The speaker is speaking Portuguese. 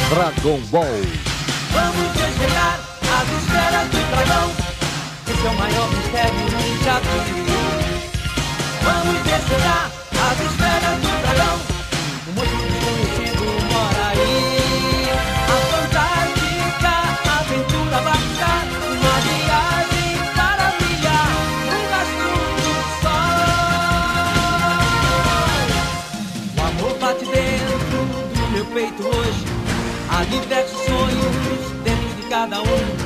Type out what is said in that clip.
Dragon Ball. Vamos desvendar as esferas do dragão. Esse é o maior mistério nunca visto. Vamos desvendar as esferas do dragão. O monstro desconhecido mora aí. A fantástica aventura vai ficar uma viagem para brilhar no rastro do sol. O amor bate dentro do meu peito hoje. Há diversos sonhos dentro de cada um.